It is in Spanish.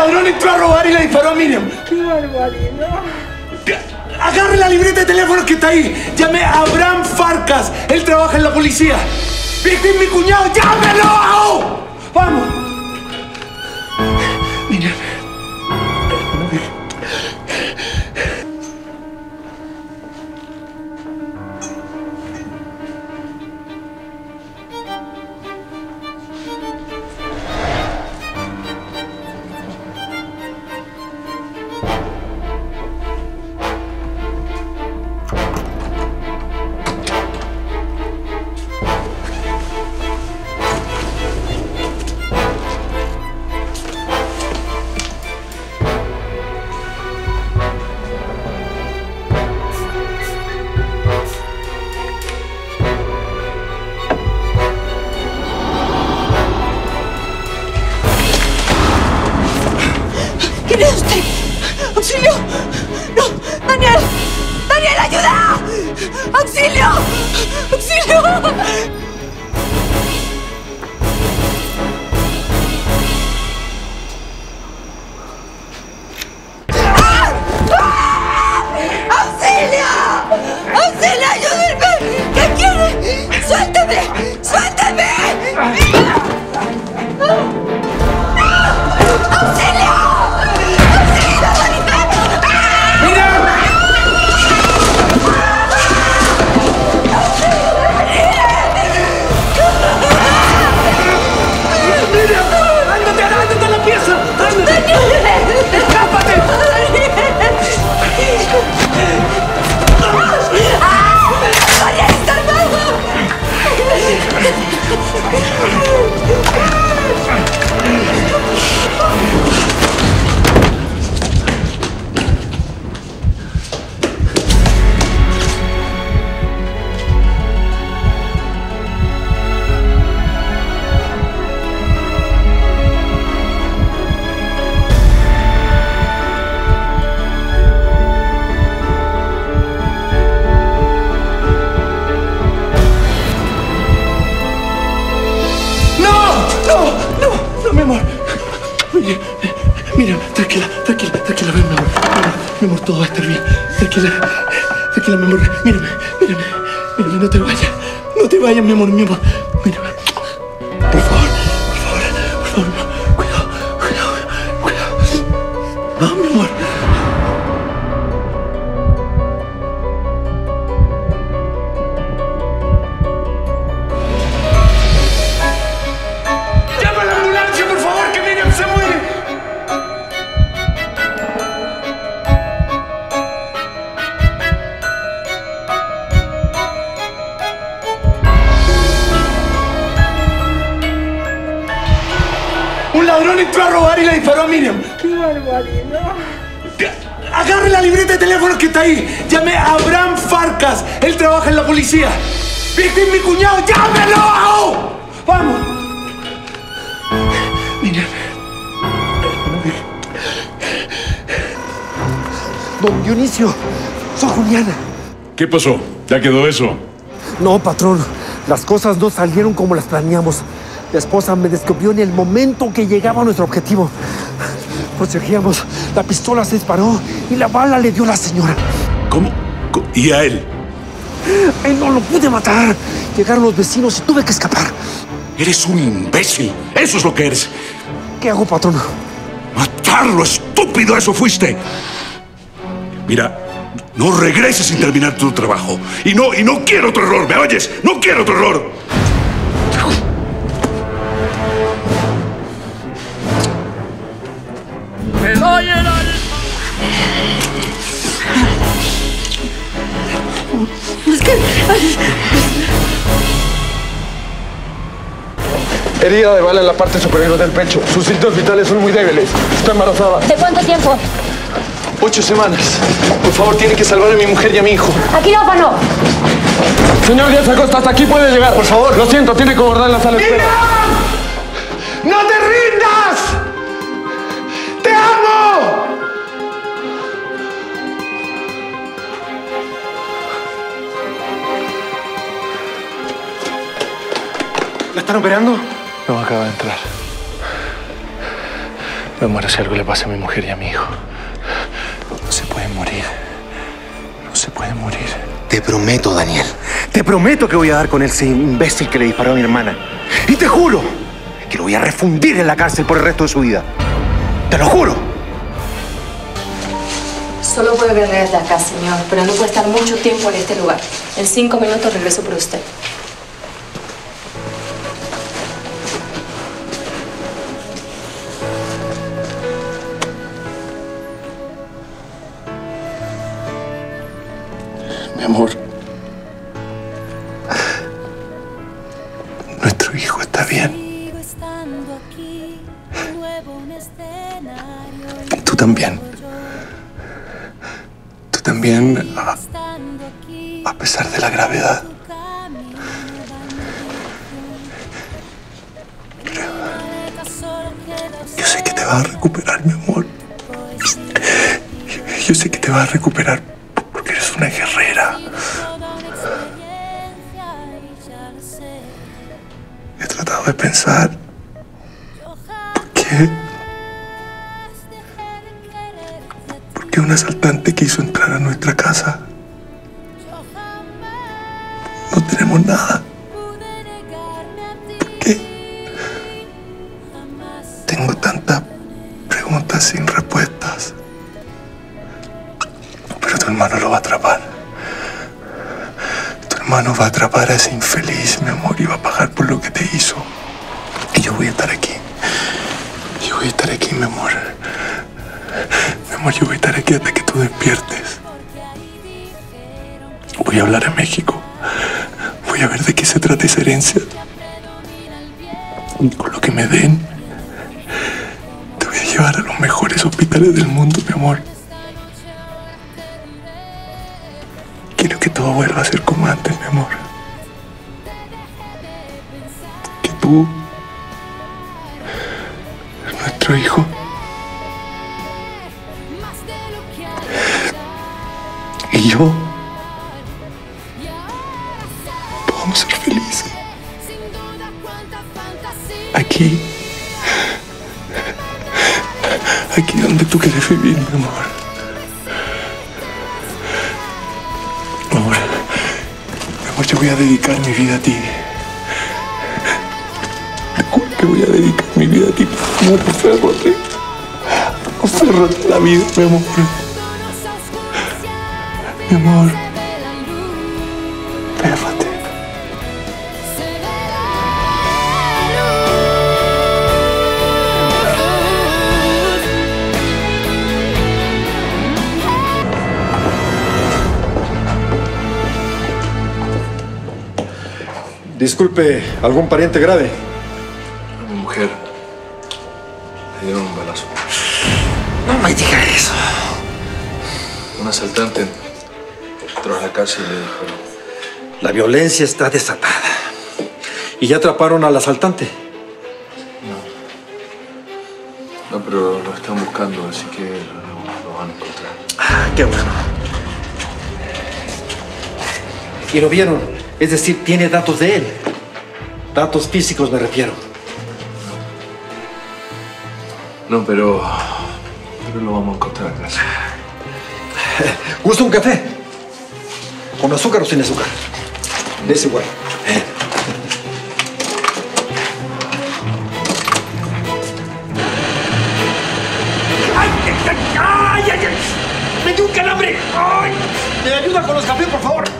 ladrón entró a robar y le disparó a Miriam. ¡Qué barbaridad! Agarre la libreta de teléfono que está ahí. Llame a Abraham Farcas. Él trabaja en la policía. Este es mi cuñado. ¡Llámelo! ¡Vamos! Miriam. ¿Quién es usted? ¡Auxilio! ¡No! ¡Daniel! ¡Daniel, ayuda! ¡Auxilio! ¡Auxilio! ¡Auxilio! ¡Auxilio, ayúdenme! ¿Qué quiere? ¡Suélteme! ¡Suélteme! ¡Auxilio! Mi amor, mira, tranquila, ven, mi amor. Mi amor, todo va a estar bien. Tranquila, mi amor. Mírame, no te vayas, mi amor, Mírame. Por favor, cuidado. Vamos, mi amor. Un ladrón entró a robar y le disparó a Miriam. ¡Qué barbaridad! Agarre la libreta de teléfono que está ahí. Llame a Abraham Farcas. Él trabaja en la policía. Este es mi cuñado. ¡Llámelo! ¡Vamos! Miriam. Don Dionisio, soy Juliana. ¿Qué pasó? ¿Ya quedó eso? No, patrón. Las cosas no salieron como las planeamos. La esposa me descubrió en el momento que llegaba a nuestro objetivo. Protegíamos. La pistola se disparó y la bala le dio a la señora. ¿Cómo? ¿Y a él? Él no lo pude matar. Llegaron los vecinos y tuve que escapar. Eres un imbécil. Eso es lo que eres. ¿Qué hago, patrón? ¡Matarlo, estúpido! ¡Eso fuiste! Mira, no regreses sin terminar tu trabajo. Y no quiero otro error, ¿me oyes? ¡No quiero otro error! ¡Me doy el alma! Es que... Herida de bala en la parte superior del pecho. Sus signos vitales son muy débiles. Está embarazada. ¿De cuánto tiempo? 8 semanas. Por favor, tiene que salvar a mi mujer y a mi hijo. ¡A quirófano! Señor Díaz Acosta, hasta aquí puede llegar. Por favor. Lo siento, tiene que guardar la sala de espera. ¡No te rindas! ¡Te amo! ¿La están operando? No acaba de entrar. Me muero si algo le pasa a mi mujer y a mi hijo. No se puede morir. No se puede morir. Te prometo, Daniel. Te prometo que voy a dar con ese imbécil que le disparó a mi hermana. Y te juro que lo voy a refundir en la cárcel por el resto de su vida. ¡Te lo juro! Solo puede ver desde acá, señor, pero no puede estar mucho tiempo en este lugar. En 5 minutos regreso por usted. Mi amor. Nuestro hijo está bien. Tú también. Tú también, a pesar de la gravedad. Pero yo sé que te vas a recuperar, mi amor. Yo sé que te vas a recuperar porque eres una guerrera. He tratado de pensar ¿por qué un asaltante quiso entrar a nuestra casa? No tenemos nada. ¿Por qué? Tengo tantas preguntas sin respuestas. Pero tu hermano lo va a atrapar. Tu hermano va a atrapar a ese infeliz, mi amor, y va a pagar por lo que te hizo. Y yo voy a estar aquí. Yo voy a estar aquí, mi amor. Mi amor, yo voy a estar aquí hasta que tú despiertes. Voy a hablar a México. Voy a ver de qué se trata esa herencia. Y con lo que me den, te voy a llevar a los mejores hospitales del mundo, mi amor. Quiero que todo vuelva a ser como antes, mi amor. Que tú, nuestro hijo, y yo podamos ser felices. Aquí donde tú quieres vivir, mi amor. Mi amor, yo voy a dedicar mi vida a ti. Te juro que voy a dedicar mi vida a ti. Amor, aférrate. Aférrate a la vida, mi amor. Mi amor. Aférrate. Disculpe, ¿algún pariente grave? A mi mujer le dieron un balazo. No me diga eso. Un asaltante entró a la casa y le dijo... La violencia está desatada. ¿Y ya atraparon al asaltante? No, pero lo están buscando, así que lo van a encontrar. Ah, qué bueno. ¿Y lo vieron? Es decir, tiene datos de él. Datos físicos me refiero. No, pero lo vamos a encontrar, gracias. ¿Gusta un café? ¿Con azúcar o sin azúcar? Es igual. ¡Ay! ¡Me dio un calambre! ¡Ay! ¿Me ayuda con los cafés, por favor?